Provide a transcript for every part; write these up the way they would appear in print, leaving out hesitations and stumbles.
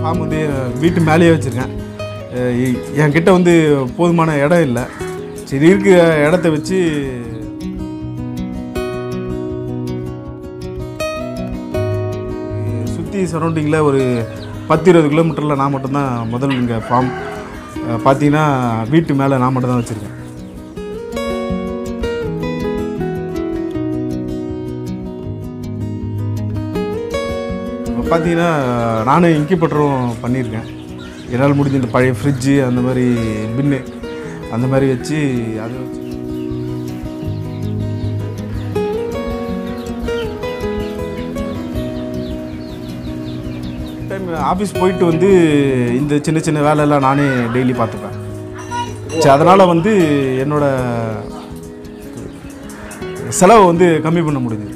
Form வந்து வீட்டு மேலேயே வச்சுருக்கேன். என்கிட்ட வந்து போதுமான இடம் இல்லை. சரி, இருக்கிற இடத்த வச்சு சுற்றி சரௌண்டிங்கில் ஒரு 10-20 கிலோமீட்டரில் நான் மட்டும்தான் முதல் இங்கே ஃபார்ம் பார்த்தீங்கன்னா வீட்டு மேலே நான் மட்டும் தான் வச்சுருக்கேன். இப்போ பார்த்தீங்கன்னா நானும் இன்கியூபேட்டரும் பண்ணியிருக்கேன். என்னால் முடிஞ்ச இந்த பழைய ஃப்ரிட்ஜு அந்த மாதிரி பின்னு அந்த மாதிரி வச்சு அதை வச்சு டைம் ஆஃபீஸ் போயிட்டு வந்து இந்த சின்ன சின்ன வேலையெல்லாம் நானே டெய்லி பார்த்துப்பேன். சரி, அதனால் வந்து என்னோடய செலவை வந்து கம்மி பண்ண முடியுது.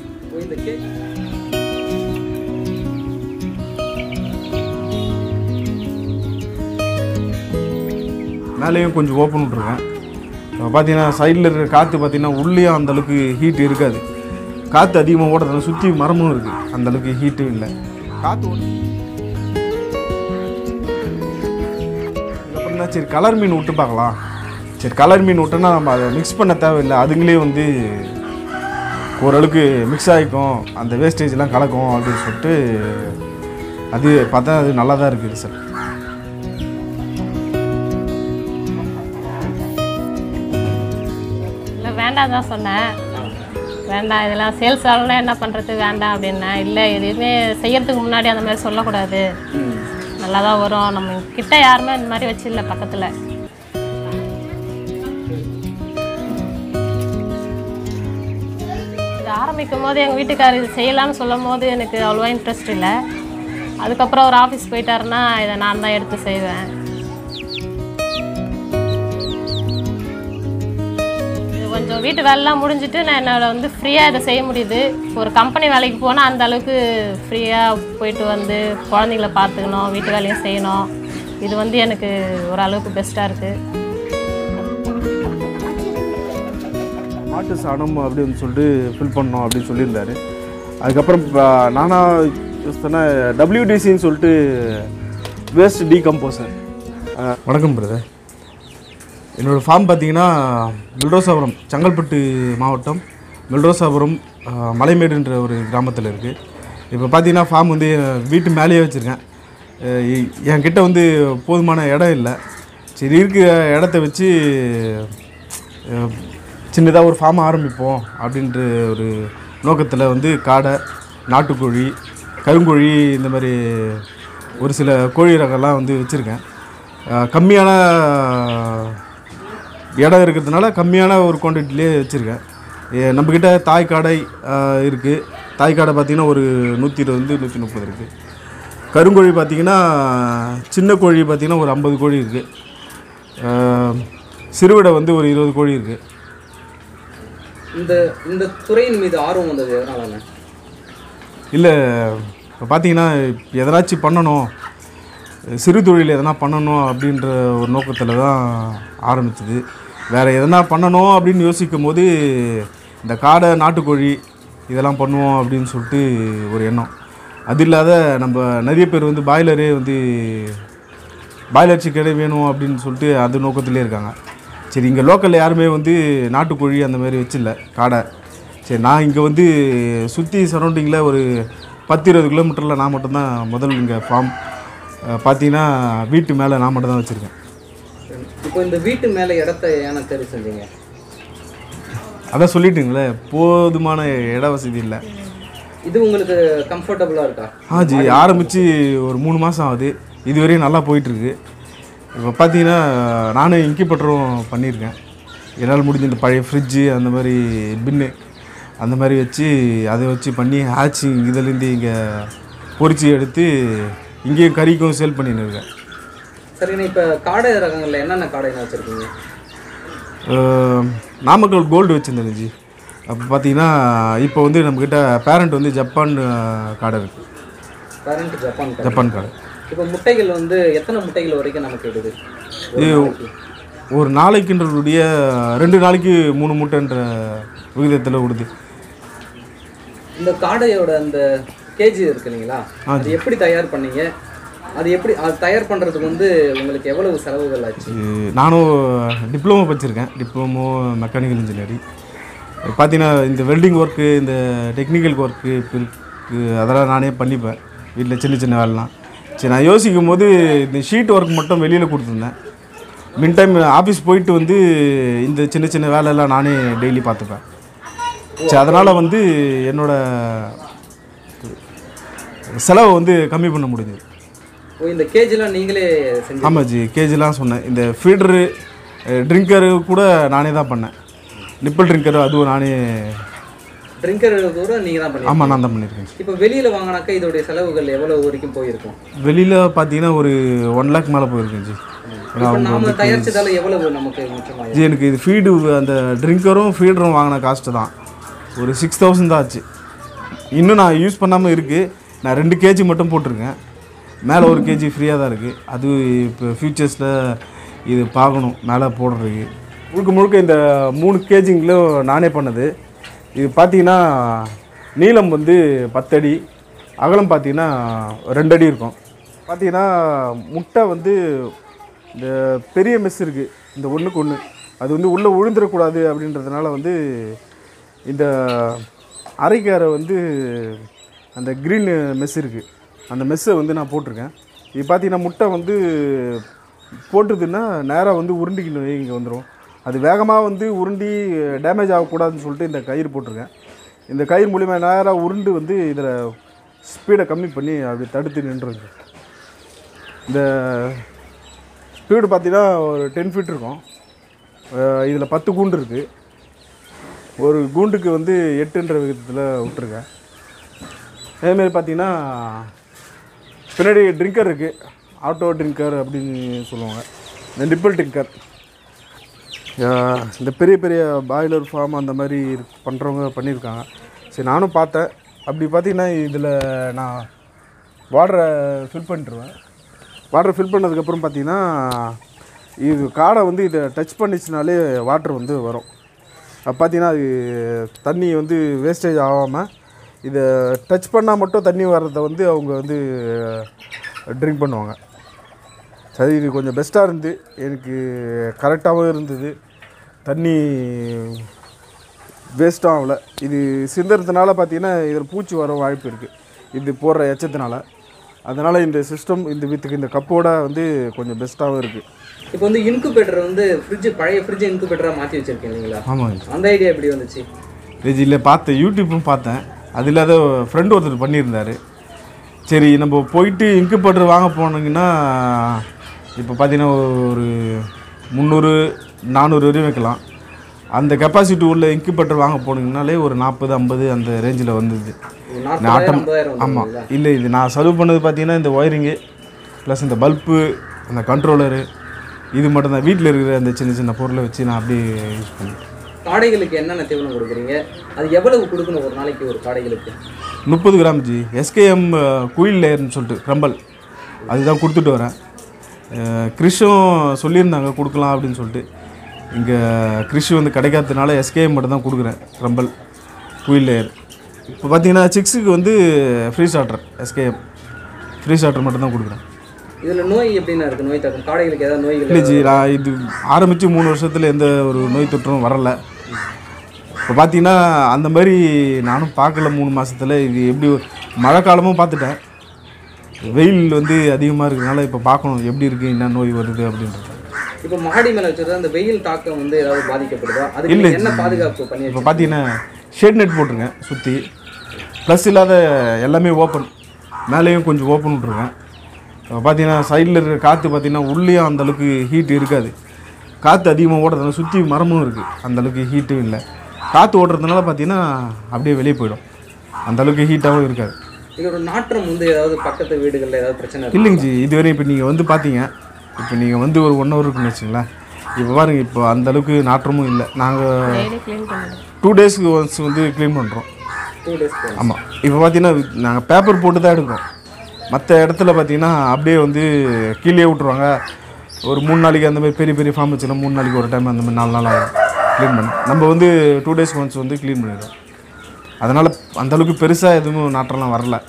மேலேயும் கொஞ்சம் ஓப்பன் விட்ருக்கேன். பார்த்தீங்கன்னா சைடில் இருக்கிற காற்று பார்த்தீங்கன்னா உள்ளேயும் அந்தளவுக்கு ஹீட் இருக்காது. காற்று அதிகமாக ஓடுறதுனால சுற்றி மரமும் இருக்குது, அந்தளவுக்கு ஹீட்டும் இல்லை. காற்று அப்புறம்னா சரி கலர் மீன் விட்டு பார்க்கலாம். சரி, கலர் மீன் விட்டோன்னா நம்ம அதை மிக்ஸ் பண்ண தேவையில்லை, அதுங்களே வந்து ஓரளவுக்கு மிக்ஸ் ஆகிக்கும், அந்த வேஸ்டேஜ்லாம் கலக்கும் அப்படின்னு சொல்லிட்டு அது பார்த்தா அது நல்லா தான் இருக்குது சார். வேண்டாம் தான் சொன்னேன். வேண்டாம், இதெல்லாம் சேல்ஸ் ஆகலாம் என்ன பண்ணுறது வேண்டாம் அப்படின்னா, இல்லை எதுவுமே செய்யறதுக்கு முன்னாடி அந்த மாதிரி சொல்லக்கூடாது, நல்லா தான் வரும், நம்ம கிட்ட யாருமே இந்த மாதிரி வச்சிடல பக்கத்தில். இது ஆரம்பிக்கும் போது எங்கள் வீட்டுக்காரர் இது செய்யலான்னு சொல்லும் போது எனக்கு அவ்வளோவா இன்ட்ரெஸ்ட் இல்லை. அதுக்கப்புறம் ஒரு ஆஃபீஸ் போயிட்டாருன்னா இதை நான் தான் எடுத்து செய்வேன். கொஞ்சம் வீட்டு வேலைலாம் முடிஞ்சுட்டு நான் என்னோட வந்து ஃப்ரீயாக இதை செய்ய முடியுது. ஒரு கம்பெனி வேலைக்கு போனால் அந்த அளவுக்கு ஃப்ரீயாக போயிட்டு வந்து குழந்தைங்கள பார்த்துக்கணும், வீட்டு வேலையும் செய்யணும். இது வந்து எனக்கு ஓரளவுக்கு பெஸ்ட்டாக இருக்குது. மாட்டு சாணம் அப்படின்னு சொல்லிட்டு ஃபில் பண்ணோம் அப்படின்னு சொல்லியிருந்தாரு. அதுக்கப்புறம் நானாக சொன்னேன் WDCன்னு சொல்லிட்டு வேஸ்ட் டீகம்போசர். வணக்கம் பிரதர். என்னோடய ஃபார்ம் பார்த்தீங்கன்னா மெல்ரோசாபுரம், செங்கல்பட்டு மாவட்டம் மெல்ரோசாபுரம் மலைமேடுன்ற ஒரு கிராமத்தில் இருக்குது. இப்போ பார்த்தீங்கன்னா ஃபார்ம் வந்து வீட்டு மேலேயே வச்சுருக்கேன். என்கிட்ட வந்து போதுமான இடம் இல்லை. சரி, இருக்கிற இடத்த வச்சு சின்னதாக ஒரு ஃபார்ம் ஆரம்பிப்போம் அப்படின்ற ஒரு நோக்கத்தில் வந்து காடை, நாட்டுக்கோழி, கருங்கோழி இந்த மாதிரி ஒரு சில கோழி ரகம்லாம் வந்து வச்சுருக்கேன். கம்மியான இடம் இருக்கிறதுனால கம்மியான ஒரு குவான்டிட்டிலே வச்சுருக்கேன். நம்மக்கிட்ட தாய் காடை இருக்குது. தாய் காடை பார்த்திங்கன்னா ஒரு 120-130 இருக்குது. கருங்கோழி பார்த்திங்கன்னா சின்ன கோழி பார்த்திங்கன்னா ஒரு 50 கோழி இருக்குது. சிறுவிடை வந்து ஒரு 20 கோழி இருக்குது. இந்த துறையின் மீது ஆர்வம் வந்தது எதனால? இல்லை, இப்போ பார்த்தீங்கன்னா எதனாச்சும் பண்ணணும், சிறு தொழில் எதனா பண்ணணும் அப்படின்ற ஒரு நோக்கத்தில் தான் ஆரம்பிச்சது. வேறு எதனா பண்ணணும் அப்படின்னு யோசிக்கும் போது இந்த காடை, நாட்டுக்கோழி இதெல்லாம் பண்ணுவோம் அப்படின்னு சொல்லிட்டு ஒரு எண்ணம். அது இல்லாத நம்ம நிறைய பேர் வந்து பாய்லரே வந்து பாய்லர் சிக்கனே வேணும் அப்படின்னு சொல்லிட்டு அது நோக்கத்திலே இருக்காங்க. சரி, இங்கே லோக்கலில் யாருமே வந்து நாட்டுக்கோழி அந்த மாதிரி வச்சில்ல, காடை. சரி, நான் இங்கே வந்து சுற்றி சரௌண்டிங்கில் ஒரு 10-20 கிலோமீட்டரில் நான் மட்டும்தான் முதல் இங்கே ஃபார்ம் பார்த்தீங்கன்னா வீட்டு மேலே நான் மட்டும் தான் வச்சுருக்கேன். இப்போ இந்த வீட்டு மேலே இடத்த ஏன்னா தேர்வு செஞ்சீங்க? அதான் சொல்லிட்டுங்களே, போதுமான இட வசதி இல்லை. இது உங்களுக்கு கம்ஃபர்டபுளாக இருக்கா? ஜி, ஆரம்பித்து ஒரு 3 மாதம் ஆகுது. இதுவரையும் நல்லா போயிட்டுருக்கு. இப்போ பார்த்தீங்கன்னா நானும் இன்கியூபேட்டரும் பண்ணியிருக்கேன். என்னால் முடிஞ்ச இந்த பழைய ஃப்ரிட்ஜு அந்த மாதிரி பின்னு அந்த மாதிரி வச்சு அதை வச்சு பண்ணி ஹேச்சிங் இதுலேருந்து இங்கே பொறிச்சு எடுத்து இங்கேயும் கறிக்கும் சேல் பண்ணின்னு இருக்கேன். சரிண்ணா, இப்போ காடை ரகங்களில் என்னென்ன காடைனா வச்சுருக்கீங்க? நாமக்கல் கோல்டு வச்சுருந்தேன் ஜி. அப்போ பார்த்தீங்கன்னா இப்போ வந்து நம்மக்கிட்ட பேரண்ட் வந்து ஜப்பான் காடை இருக்குது. பேரண்ட் ஜப்பான் காடை. இப்போ முட்டைகள் வந்து எத்தனை முட்டைகள் வரைக்கும் நமக்கு எடுக்குது? ஒரு நாளைக்குன்றதுடைய 2 நாளைக்கு 3 முட்டைன்ற விகிதத்தில் விடுது. இந்த காடையோட அந்த கேஜி இருக்கு இல்லைங்களா, அது எப்படி தயார் பண்ணீங்க? அது எப்படி அது தயார் பண்ணுறதுக்கு வந்து உங்களுக்கு எவ்வளவு செலவுகள் ஆச்சு? நானும் டிப்ளமோ படிச்சிருக்கேன், டிப்ளமோ மெக்கானிக்கல் இன்ஜினியரிங். பார்த்தீங்கன்னா இந்த வெல்டிங் ஒர்க்கு, இந்த டெக்னிக்கல் ஒர்க்கு அதெல்லாம் நானே பண்ணிப்பேன் வீட்டில் சின்ன சின்ன வேலைலாம். சரி, நான் யோசிக்கும் போது இந்த ஷீட் ஒர்க் மட்டும் வெளியில் கொடுத்துருந்தேன். மின் டைம் ஆஃபீஸ் போயிட்டு வந்து இந்த சின்ன சின்ன வேலையெல்லாம் நானே டெய்லி பார்த்துப்பேன். சரி, அதனால் வந்து என்னோடய செலவை வந்து கம்மி பண்ண முடியுது. இந்த கேஜெலாம் நீங்களே செஞ்சு? ஆமாம் ஜி, கேஜெலாம் சொன்னேன். இந்த ஃபீடரு ட்ரிங்கரு கூட நானே தான் பண்ணேன். நிப்பிள் ட்ரிங்கரு அதுவும் நானே. ட்ரிங்கர் கூட நீங்கள் தான் பண்ணி? ஆமாம், நான் தான் பண்ணியிருக்கேன். இப்போ வெளியில் வாங்கினாக்கா இதோடைய செலவுகள் எவ்வளோ வரைக்கும் போயிருக்கும்? வெளியில் பார்த்தீங்கன்னா ஒரு 1 lakh மேலே போயிருக்கேன் ஜி. நம்ம தயாரிச்சதால எவ்வளவு நமக்கு முக்கியமாக ஜி? எனக்கு இது ஃபீடு அந்த ட்ரிங்கரும் ஃபீடரும் வாங்கின காஸ்ட்டு தான் ஒரு 6000 தான் ஆச்சு. இன்னும் நான் யூஸ் பண்ணாமல் இருக்குது. நான் 2 kg மட்டும் போட்டிருக்கேன். மேலே 1 kg ஃப்ரீயாக தான் இருக்குது. அது இப்போ ஃப்யூச்சர்ஸில் இது பார்க்கணும் மேலே போடுறதுக்கு. முழுக்க முழுக்க இந்த 3 kgங்களும் நானே பண்ணது. இது பார்த்தீங்கன்னா நீளம் வந்து 10 அடி, அகலம் பார்த்தீங்கன்னா 2 அடி இருக்கும். பார்த்தீங்கன்னா முட்டை வந்து இந்த பெரிய மெஸ் இருக்குது, இந்த ஒன்றுக்கு ஒன்று, அது வந்து உள்ளே விழுந்துடக்கூடாது அப்படின்றதுனால வந்து இந்த அரைக்காரை வந்து அந்த க்ரீன் மெஸ் இருக்குது, அந்த மெஸ்ஸை வந்து நான் போட்டிருக்கேன். இது பார்த்தீங்கன்னா முட்டை வந்து போட்டுதுன்னா நேராக வந்து உருண்டிக்கின்னு இங்கே வந்துடும். அது வேகமாக வந்து உருண்டி டேமேஜ் ஆகக்கூடாதுன்னு சொல்லிட்டு இந்த கயிறு போட்டிருக்கேன். இந்த கயிறு மூலிமா நேராக உருண்டு வந்து இதில் ஸ்பீடை கம்மி பண்ணி அப்படி தடுத்து நின்றுங்க. இந்த ஸ்பீடு பார்த்தீங்கன்னா ஒரு 10 feet இருக்கும். இதில் 10 கூண்டு இருக்குது. ஒரு கூண்டுக்கு வந்து 8ன்ற விதத்தில் விட்டுருக்கேன். அதேமாரி பார்த்தீங்கன்னா பின்னாடி ட்ரிங்கர் இருக்குது, ஆட்டோ ட்ரிங்கர் அப்படின்னு சொல்லுவாங்க. இந்த நிப்பிள் ட்ரிங்கர், இந்த பெரிய பெரிய பாய்லர் ஃபார்ம் அந்த மாதிரி பண்ணுறவங்க பண்ணியிருக்காங்க. சரி, நானும் பார்த்தேன். அப்படி பார்த்தீங்கன்னா இதில் நான் வாட்டரை ஃபில் பண்ணிட்டுருவேன். வாட்டரை ஃபில் பண்ணதுக்கப்புறம் பார்த்தீங்கன்னா இது காடை வந்து இதை டச் பண்ணிச்சுனாலே வாட்டர் வந்து வரும். அப்போ பார்த்தீங்கன்னா அது தண்ணி வந்து வேஸ்டேஜ் ஆகாமல் இதை டச் பண்ணால் மட்டும் தண்ணி வர்றதை வந்து அவங்க வந்து ட்ரிங்க் பண்ணுவாங்க. சரி, இது கொஞ்சம் பெஸ்ட்டாக இருந்து எனக்கு கரெக்டாகவும் இருந்தது. தண்ணி வேஸ்ட்டும் ஆகலை. இது சிந்துறதுனால பார்த்தீங்கன்னா இதில் பூச்சி வர வாய்ப்பு இருக்குது இது போடுற எச்சத்தினால. அதனால் இந்த சிஸ்டம் இந்த வீட்டுக்கு இந்த கப்போட வந்து கொஞ்சம் பெஸ்ட்டாகவும் இருக்குது. இப்போ வந்து இன்குபேட்டர் வந்து பழைய ஃப்ரிட்ஜ் இன்குபேட்டராக மாற்றி வச்சுருக்கேன் இல்லைங்களா? ஆமாங்க. அந்த ஐடியா எப்படி வந்துச்சு? இல்லை, பார்த்தேன், யூடியூப்பும் பார்த்தேன். அது இல்லாத ஃப்ரெண்டு ஒருத்தர் பண்ணியிருந்தார். சரி, நம்ம போயிட்டு இன்குபேட்டர் வாங்க போனீங்கன்னா இப்போ பார்த்தீங்கன்னா ஒரு 300-400 வரையும் வைக்கலாம். அந்த கெப்பாசிட்டி உள்ள இன்குபேட்டர் வாங்க போனீங்கனாலே ஒரு 40-50 அந்த ரேஞ்சில் வந்தது. ஆமாம். இல்லை, இது நான் செலவு பண்ணது பார்த்தீங்கன்னா இந்த ஒயரிங்கு ப்ளஸ் இந்த பல்ப்பு, அந்த கண்ட்ரோலரு, இது மட்டும்தான். வீட்டில் இருக்கிற அந்த சின்ன சின்ன பொருளை வச்சு நான் அப்படியே யூஸ் பண்ணுவேன். காடைகளுக்கு என்னென்ன தீவனம் கொடுக்குறீங்க? அது எவ்வளவு கொடுக்கணும் ஒரு நாளைக்கு ஒரு காடைகளுக்கு? 30 கிராம் ஜி. SKM குயில் லேயர்னு சொல்லிட்டு க்ரம்பல் அதுதான் கொடுத்துட்டு வரேன். கிறிஷும் சொல்லியிருந்தாங்க கொடுக்கலாம் அப்படின்னு சொல்லிட்டு. இங்கே கிறிஷு வந்து கிடைக்காததுனால SKM மட்டும் தான் கொடுக்குறேன், க்ரம்பல் குயில் லேயர். இப்போ பார்த்தீங்கன்னா சிக்ஸுக்கு வந்து free starter SKM free starter மட்டும் தான் கொடுக்குறேன். இதில் நோய் எப்படின்னா இருக்குது? நோய் தாக்கம் காடைகளுக்கு ஏதாவது நோய்கள்? இல்லை ஜி, நான் இது ஆரம்பித்து 3 வருஷத்தில் எந்த ஒரு நோய் தொற்றும் வரலை. இப்போ பார்த்தீங்கன்னா அந்த மாதிரி நானும் பார்க்கல 3 மாதத்தில். இது எப்படி மழை காலமும் பார்த்துட்டேன், வெயில் வந்து அதிகமாக இருக்கிறதுனால இப்போ பார்க்கணும் எப்படி இருக்குது, என்ன நோய் வருது அப்படின்றது. இப்போ மாடி மேலே வச்சுருந்தா அந்த வெயில் தாக்கம் வந்து ஏதாவது பாதிக்கப்படுதா? அது இல்லை, என்ன பாதுகாப்பு பண்ணி? இப்போ பார்த்தீங்கன்னா ஷேட் நெட் போட்டிருங்க சுற்றி, ப்ளஸ் இல்லாத எல்லாமே ஓப்பன், மேலேயும் கொஞ்சம் ஓப்பன் விட்ருக்கேன். இப்போ பார்த்தீங்கன்னா சைடில் இருக்கிற காற்று பார்த்தீங்கன்னா உள்ளேயும் அந்தளவுக்கு ஹீட் இருக்காது. காற்று அதிகமாக ஓடுறதுனால சுற்றி மரமும் இருக்குது, அந்தளவுக்கு ஹீட்டும் இல்லை. காற்று ஓடுறதுனால பார்த்தீங்கன்னா அப்படியே வெளியே போயிடும், அந்தளவுக்கு ஹீட்டாகவும் இருக்காது. இதோட நாற்றம் வந்து ஏதாவது பக்கத்து வீடுகளில் ஏதாவது பிரச்சனை இல்லைங்க ஜி. இதுவரை இப்போ நீங்கள் வந்து பார்த்தீங்க, இப்போ நீங்கள் வந்து ஒரு 1 hour இருக்குன்னு வச்சுங்களேன். இப்போ பாருங்கள், இப்போ அந்தளவுக்கு நாற்றமும் இல்லை. நாங்கள் 2 days ஒன்ஸ் வந்து க்ளீன் பண்ணுறோம். 2 days? ஆமாம். இப்போ பார்த்தீங்கன்னா நாங்கள் பேப்பர் போட்டு தான் எடுக்கிறோம். மற்ற இடத்துல பார்த்தீங்கன்னா அப்படியே வந்து கீழே விட்ருவாங்க. ஒரு 3 நாளைக்கு அந்த மாதிரி பெரிய பெரிய ஃபார்ம் வச்சுன்னா 3 நாளைக்கு ஒரு டைம் அந்த மாதிரி 4 நாள் ஆகும் க்ளீன் பண்ண. நம்ம வந்து 2 days ஒன்ஸ் வந்து க்ளீன் பண்ணிடுறோம். அதனால் அந்தளவுக்கு பெருசாக எதுவும் நாற்றம்லாம் வரல.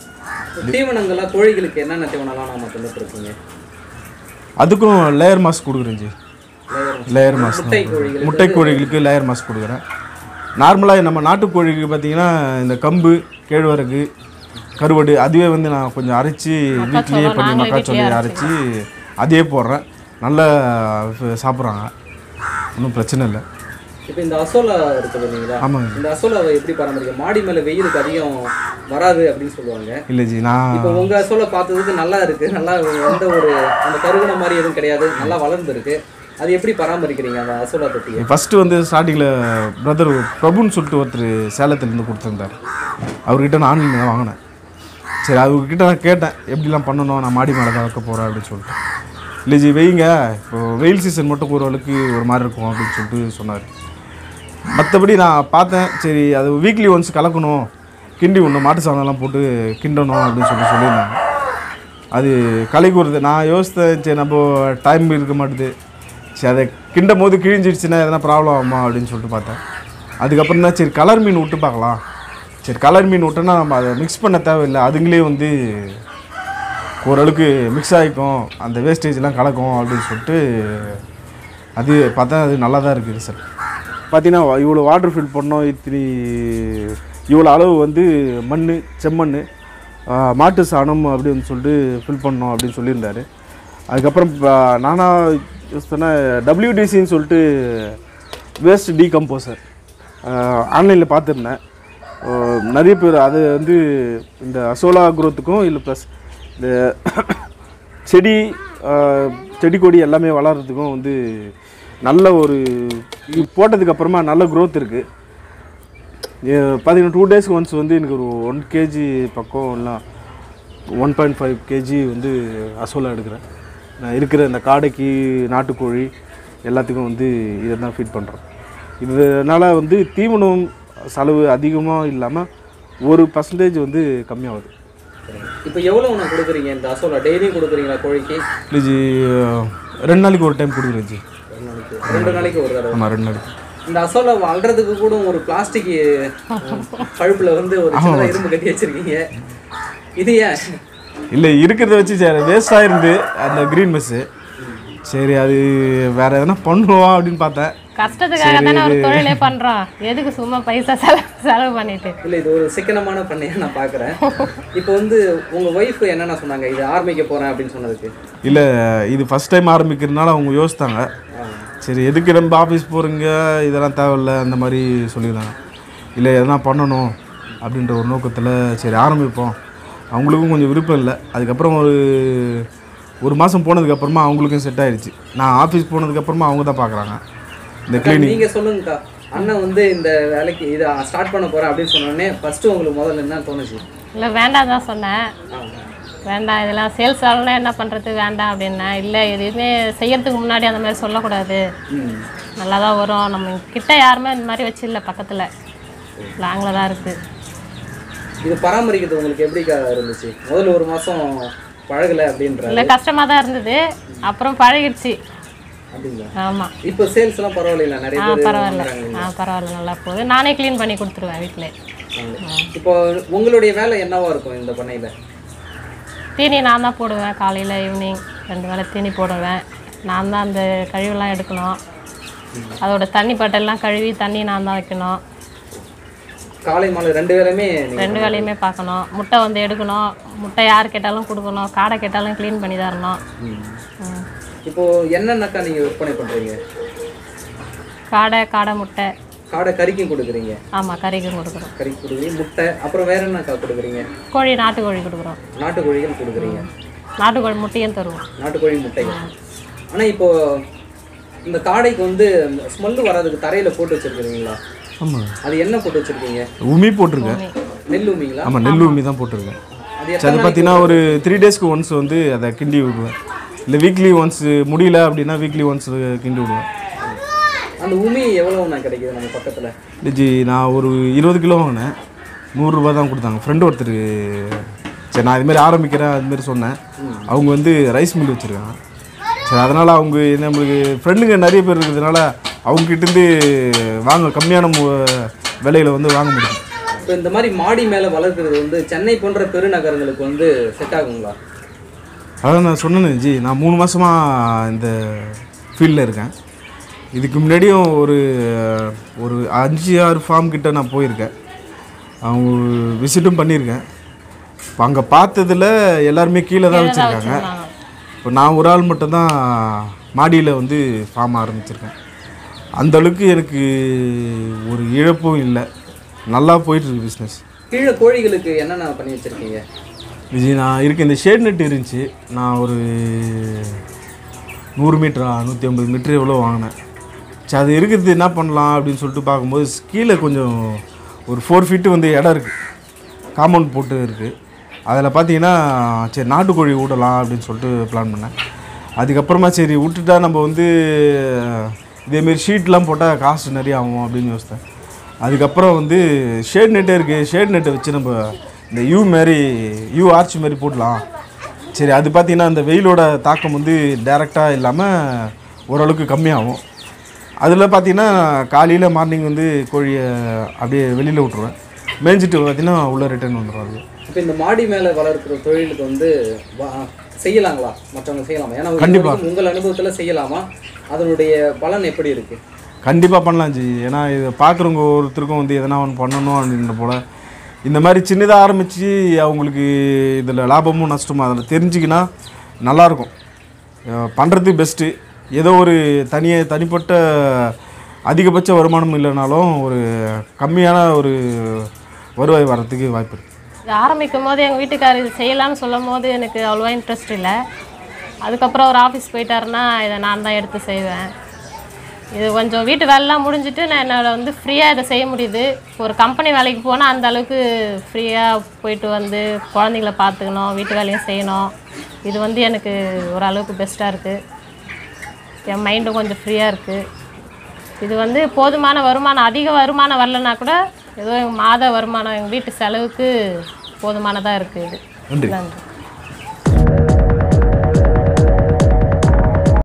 தீவனங்கள்லாம் கோழிகளுக்கு என்னென்ன தீவனம்லாம் நம்ம தந்துட்டுருக்கீங்க? அதுக்கும் லேயர் மாஸ் கொடுக்குறேன் ஜி. லேயர் மாஸ் முட்டை கோழிகளுக்கு லேயர் மாஸ் கொடுக்குறேன். நார்மலாக நம்ம நாட்டுக்கோழிக்கு பார்த்தீங்கன்னா இந்த கம்பு, கேழ்வரகு, கருவடு அதுவே வந்து நான் கொஞ்சம் அரைச்சி வீட்லேயே பண்ணி மக்காச்சோளி அரைச்சி அதையே போடுறேன். நல்லா சாப்பிட்றாங்க, ஒன்றும் பிரச்சனை இல்லை. இப்போ இந்த அசோலா இருக்குது இல்லைங்களா? ஆமாங்க. இந்த அசோலாவை எப்படி பராமரிக்க? மாடி மேலே வெயிலுக்கு அதிகம் வராது அப்படின்னு சொல்லுவாங்க. இல்லை ஜி, நான் இப்போ உங்கள் அசோலா பார்த்ததுக்கு நல்லா இருக்குது, நல்லா எந்த ஒரு அந்த கருகுன மாதிரி எதுவும் கிடையாது, நல்லா வளர்ந்துருக்கு. அது எப்படி பராமரிக்கிறீங்க அந்த அசோலா தொட்டியை? ஃபஸ்ட்டு வந்து ஸ்டார்டிங்கில் பிரதர் பிரபுன்னு சொல்லிட்டு ஒருத்தர் சேலத்துலேருந்து கொடுத்துருந்தார். அவர்கிட்ட நான் ஆன்லைனில் தான் வாங்கினேன். சரி, அவர்கிட்ட நான் கேட்டேன் எப்படிலாம் பண்ணணும், நான் மாடி மேலே தான் வைக்க போகிறேன் அப்படின்னு சொல்லிட்டு. இல்லை ஜி வைங்க, இப்போ வெயில் சீசன் மட்டும் ஓரளவுக்கு ஒரு மாதிரி இருக்கும் அப்படின்னு சொல்லிட்டு சொன்னார். மற்றபடி நான் பார்த்தேன், சரி அது வீக்லி ஒன்ஸ் கலக்கணும், கிண்டி விடணும், மாட்டு சாணம்லாம் போட்டு கிண்டணும் அப்படின்னு சொல்லியிருந்தாங்க. அது கலைக்கூறுது. நான் யோசித்தேன், சரி நம்ம டைம் இருக்க மாட்டுது, சரி அதை கிண்டும் போது கிழிஞ்சிடுச்சுன்னா எதனா ப்ராப்ளம் ஆகுமா அப்படின்னு சொல்லிட்டு பார்த்தேன். அதுக்கப்புறம் தான் சரி கலர் மீன் விட்டு பார்க்கலாம். சரி கலர் மீன் விட்டோன்னா நம்ம அதை மிக்ஸ் பண்ண தேவையில்லை, அதுங்களே வந்து ஓரளவுக்கு மிக்ஸ் ஆகிக்கும், அந்த வேஸ்டேஜ்லாம் கலக்கும் அப்படின்னு சொல்லிட்டு அது பார்த்தா அது நல்லா தான் இருக்குது ரிசல்ட். பார்த்தீங்கன்னா இவ்வளோ வாட்டர் ஃபில் பண்ணோம், இவ்வளோ அளவு வந்து மண், செம்மண், மாட்டு சாணம் அப்படின்னு சொல்லிட்டு ஃபில் பண்ணோம் அப்படின்னு சொல்லியிருந்தார். அதுக்கப்புறம் நானாக யூஸ் பண்ண WDCன்னு சொல்லிட்டு வேஸ்ட் டீகம்போசர் ஆன்லைனில் பார்த்துருந்தேன். நிறைய பேர் அது வந்து இந்த அசோலா குரோத்துக்கும் இல்லை ப்ளஸ் இந்த செடி கொடி எல்லாமே வளர்கிறதுக்கும் வந்து நல்ல ஒரு போட்டதுக்கப்புறமா நல்ல க்ரோத் இருக்குது. பார்த்தீங்கன்னா 2 டேஸ்க்கு ஒன்ஸ் வந்து எனக்கு ஒரு 1 kg பக்கம் இல்லை 1.5 kg வந்து அசோலா எடுக்கிறேன். நான் இருக்கிற இந்த காடைக்கு, நாட்டுக்கோழி எல்லாத்துக்கும் வந்து இதை தான் ஃபீட் பண்ணுறேன். இதனால் வந்து தீவனம் செலவு அதிகமாக இல்லாமல் 1% வந்து கம்மியாகுது. இப்போ எவ்வளோ ஒன்று கொடுக்குறீங்க இந்த அசோலா? டெய்லியும் கொடுக்குறீங்களா கோழிக்கு? இல்லை ஜி, 2 நாளைக்கு ஒரு டைம் கொடுக்குறேன் ஜி. 2 நாளைக்கு ஒரு தடவை? ஆமாம், 2 நாளைக்கு. இந்த அசோலா அல்றதுக்கு கூட ஒரு பிளாஸ்டிக் பழுப்பில் வந்து ஒரு சின்ன இரும்பு கட்டி வச்சுருக்கீங்க, இது ஏன்? இல்லை இருக்கிறத வச்சு சரி வேஸ்ட் ஆகிருந்து அந்த க்ரீன் மெஸ்ஸு. சரி அது வேறு எதனா பண்ணுவோம் அப்படின்னு பார்த்தேன். கஷ்டத்துக்காக தானே ஒரு தொழிலே பண்ணுறோம், எதுக்கு சும்மா பைசா செலவு பண்ணிட்டு? இல்லை இது ஒரு சிக்கனமான பண்ணையாக நான் பார்க்குறேன். இப்போ வந்து உங்கள் ஒய்ஃபு என்னென்ன சொன்னாங்க இது ஆரம்பிக்க போகிறேன் அப்படின்னு சொன்னதுக்கு? இல்லை இது ஃபஸ்ட் டைம் ஆரம்பிக்கிறதுனால அவங்க யோசித்தாங்க, சரி எதுக்கு நம்ம ஆஃபீஸ் போகிறீங்க, இதெல்லாம் தேவையில்லை அந்த மாதிரி சொல்லியிருந்தாங்க. இல்லை எதனா பண்ணணும் அப்படின்ற ஒரு நோக்கத்தில் சரி ஆரம்பிப்போம். அவங்களுக்கும் கொஞ்சம் விருப்பம் இல்லை. அதுக்கப்புறம் ஒரு மாதம் போனதுக்கப்புறமா அவங்களுக்கும் செட் ஆகிடுச்சு. நான் ஆஃபீஸ் போனதுக்கப்புறமா அவங்க தான் பார்க்குறாங்க இந்த கிளினிக். நீங்கள் சொல்லுங்கக்கா, அண்ணன் வந்து இந்த வேலைக்கு இதை ஸ்டார்ட் பண்ண போகிறேன் அப்படின்னு சொன்னோடனே ஃபஸ்ட்டு உங்களுக்கு முதல்ல என்ன தோணுச்சு? இல்லை வேண்டாம் தான் சொன்னேன். வேண்டாம் இதெல்லாம் சேல்ஸ் ஆகலாம் என்ன பண்ணுறது வேண்டாம் அப்படின்னா, இல்லை எதுவுமே செய்யறதுக்கு முன்னாடி அந்த மாதிரி சொல்லக்கூடாது, நல்லா தான் வரும், நம்ம கிட்ட யாருமே இந்த மாதிரி வச்சு இல்லை, பக்கத்தில் லாங்கில் தான் இருக்குது. இது பராமரிக்கிறது உங்களுக்கு எப்படிக்கா இருந்துச்சு? முதல்ல 1 மாதம் பழகலை அப்படின்ற? இல்லை கஷ்டமாக தான் இருந்தது, அப்புறம் பழகிடுச்சு. அப்படிங்களா? ஆமாம். இப்போ சேல்ஸ்லாம் பரவாயில்ல? நிறைய பேர் பரவாயில்ல. பரவாயில்ல, நல்லா போகுது. நானே க்ளீன் பண்ணி கொடுத்துருவேன் வீட்டில். இப்போ உங்களுடைய வேலை என்னவா இருக்கும் இந்த பண்ணையில்? தீனி நான் தான் போடுவேன், காலையில் ஈவினிங் 2 வேளை தீனி போடுவேன். நான் தான் அந்த கழிவுலாம் எடுக்கணும், அதோட தண்ணி பட்டெல்லாம் கழுவி தண்ணி நான் தான் வைக்கணும். காலை மாலை 2 வேளையுமே? 2 வேளையுமே பார்க்கணும். முட்டை வந்து எடுக்கணும், முட்டை யார் கேட்டாலும் கொடுக்கணும், காடை கேட்டாலும் க்ளீன் பண்ணி தரணும். இப்போது என்னென்னக்கா நீங்கள் விற்பனை பண்ணுறீங்க? காடை முட்டை. காடை கறிக்கும் கொடுக்குறீங்க? ஆமாம், கறிக்கும் கொடுக்குறோம். கறிக்கு கொடுக்குறீங்க, முட்டை, அப்புறம் வேறு என்னக்கா கொடுக்குறீங்க? கோழி, நாட்டுக்கோழி கொடுக்குறோம். நாட்டுக்கோழிகள் கொடுக்குறீங்க? நாட்டுக்கோழி முட்டையும் தருவோம். நாட்டுக்கோழி முட்டைகள். ஆனால் இப்போது இந்த காடைக்கு வந்து ஸ்மெல்லு வராதுக்கு தரையில் போட்டு வச்சுருக்குறீங்களா? ஆமாம். அது என்ன போட்டு வச்சுருக்கீங்க? உமி போட்டிருக்கேன். நெல் உமிங்களா? ஆமாம், நெல் உமி தான் போட்டிருக்கேன். அது பார்த்தீங்கன்னா ஒரு 3 டேஸ்க்கு ஒன்ஸ் வந்து அதை கிண்டி விடுவேன். இல்லை வீக்லி ஒன்ஸ் முடியல அப்படின்னா வீக்லி ஒன்ஸ் கிண்டி விடுவேன். அந்த உமி எவ்வளோண்ணா கிடைக்கிது நம்ம பக்கத்தில்? ஜி நான் ஒரு 20 கிலோ வாங்கினேன், 100 ரூபா தான் கொடுத்தாங்க. ஃப்ரெண்டு ஒருத்தர் சரி நான் இதுமாரி ஆரம்பிக்கிறேன் அதுமாரி சொன்னேன். அவங்க வந்து ரைஸ் மில் வச்சுருக்காங்க. சரி அதனால் அவங்க நம்மளுக்கு ஃப்ரெண்டுங்க நிறைய பேர் இருக்கிறதுனால அவங்ககிட்டேருந்து கம்மியான விலையில் வந்து வாங்க முடியும். இப்போ இந்த மாதிரி மாடி மேலே வளர்க்குறது வந்து சென்னை போன்ற பெருநகரங்களுக்கு வந்து செட் ஆகுங்களா? அதான் நான் சொன்னேன் ஜி, நான் 3 மாதமாக இந்த ஃபீல்டில் இருக்கேன். இதுக்கு முன்னாடியும் ஒரு 5-6 ஃபார்ம் கிட்ட நான் போயிருக்கேன், அவங்க விசிட்டும் பண்ணியிருக்கேன். இப்போ அங்கே பார்த்ததில் எல்லாருமே கீழே தான் வச்சுருக்காங்க. இப்போ நான் ஒரு ஆள் மட்டும்தான் மாடியில் வந்து ஃபார்ம் ஆரம்பிச்சிருக்கேன். அந்தளவுக்கு எனக்கு ஒரு இழப்பும் இல்லை, நல்லா போயிட்டுருக்கு பிஸ்னஸ். கீழே கோழிகளுக்கு என்னென்ன பண்ணி வச்சுருக்கீங்க? விஜய், நான் இருக்க இந்த ஷேட் நெட் இருந்துச்சு, நான் ஒரு 100 மீட்டரா 150 மீட்டர் எவ்வளோ வாங்கினேன். சரி, அது இருக்கிறது என்ன பண்ணலாம் அப்படின்னு சொல்லிட்டு பார்க்கும்போது கீழே கொஞ்சம் ஒரு 4 ஃபீட்டு வந்து இடம் இருக்குது, காம்பவுண்ட் போட்டு இருக்குது. அதில் பார்த்தீங்கன்னா சரி நாட்டுக்கோழி விடலாம் அப்படின்னு சொல்லிட்டு பிளான் பண்ணேன். அதுக்கப்புறமா சரி விட்டுட்டா நம்ம வந்து இதேமாரி ஷீட்லாம் போட்டால் காசு நிறைய ஆகும் அப்படின்னு யோசித்தேன். அதுக்கப்புறம் வந்து ஷேட் நெட்டே இருக்குது, ஷேட் நெட்டை வச்சு நம்ம இந்த யூ ஆர்ச் மாதிரி போடலாம். சரி, அது பார்த்திங்கன்னா அந்த வெயிலோட தாக்கம் வந்து டைரெக்டாக இல்லாமல் ஓரளவுக்கு கம்மியாகும். அதில் பார்த்திங்கன்னா காலையில் மார்னிங் வந்து கோழியை அப்படியே வெளியில் விட்ருவேன், மேய்ஞ்சிட்டு பார்த்திங்கன்னா உள்ளே ரிட்டர்ன் வந்துடும். அது இப்போ இந்த மாடி மேலே வளர்க்குற தொழிலுக்கு வந்து செய்யலாங்களா? மற்றவங்க செய்யலாமா? ஏன்னா கண்டிப்பாக உங்கள் அனுபவத்தில் செய்யலாமா? அதனுடைய பலன் எப்படி இருக்குது? கண்டிப்பாக பண்ணலாம் ஜி. ஏன்னா இதை பார்க்குறவங்க ஒருத்தருக்கும் வந்து எதனா ஒன்று பண்ணணும் அப்படின்ற போல் இந்த மாதிரி சின்னதாக ஆரம்பித்து அவங்களுக்கு இதில் லாபமும் நஷ்டமும் அதில் தெரிஞ்சிக்கினா நல்லாயிருக்கும். பண்ணுறது பெஸ்ட்டு. ஏதோ ஒரு தனிப்பட்ட அதிகபட்ச வருமானம் இல்லைனாலும் ஒரு கம்மியான ஒரு வருவாய் வர்றதுக்கு வாய்ப்பு இருக்குது. இது ஆரம்பிக்கும் போது எங்கள் வீட்டுக்காரர் இது செய்யலான்னு சொல்லும் போது எனக்கு அவ்வளோவா இன்ட்ரெஸ்ட் இல்லை. அதுக்கப்புறம் ஒரு ஆஃபீஸ் போயிட்டாருன்னா இதை நான் தான் எடுத்து செய்வேன். இது கொஞ்சம் வீட்டு வேலைலாம் முடிஞ்சுட்டு நான் என்னால் வந்து ஃப்ரீயாக இதை செய்ய முடியுது. ஒரு கம்பெனி வேலைக்கு போனால் அந்த அளவுக்கு ஃப்ரீயாக போயிட்டு வந்து குழந்தைங்கள பார்த்துக்கணும், வீட்டு வேலையும் செய்யணும். இது வந்து எனக்கு ஓரளவுக்கு பெஸ்ட்டாக இருக்குது. என் மைண்டும் கொஞ்சம் ஃப்ரீயாக இருக்குது. இது வந்து போதுமான வருமானம், அதிக வருமானம் வரலன்னா கூட ஏதோ எங்கள் மாத வருமானம் எங்கள் வீட்டு செலவுக்கு போதுமானதாக இருக்குது. இது நன்றி.